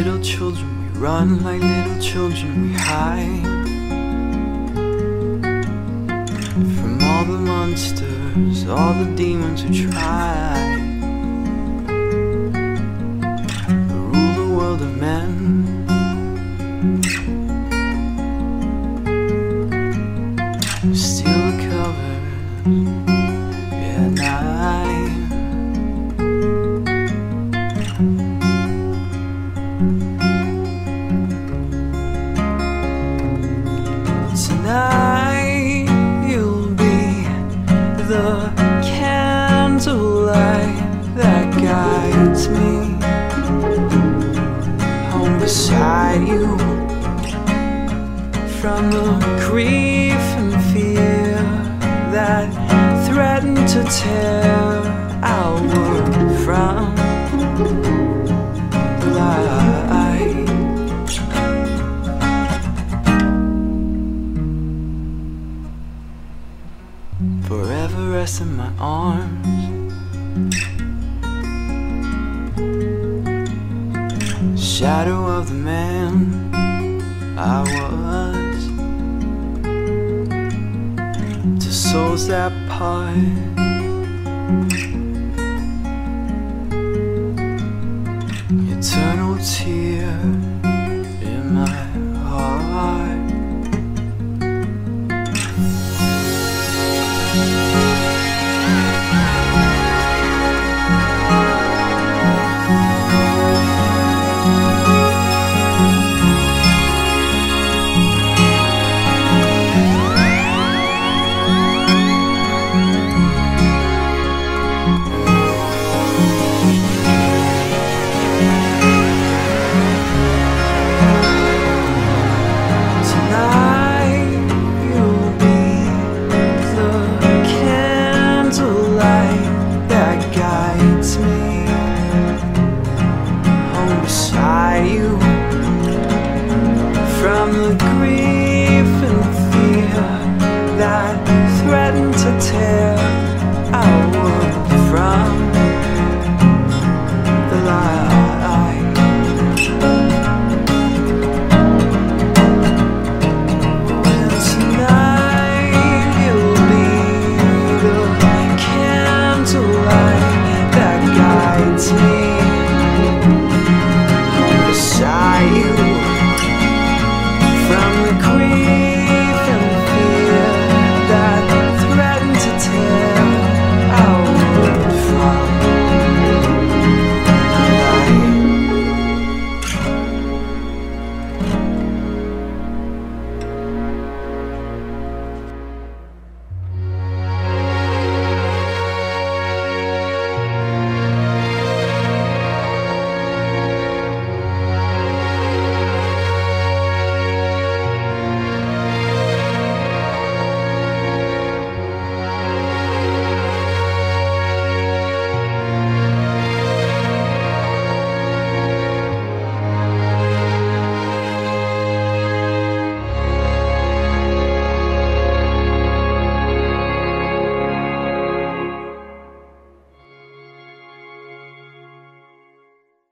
little children, we run like little children, we hide from all the monsters, all the demons who try to rule the world of men. Steal the covers at night. Tonight you'll be the candlelight that guides me home beside you from the grief and fear that threaten to tear our world from light. Forever rest in my arms, shadow of the man I was, to souls that part. Eternal tears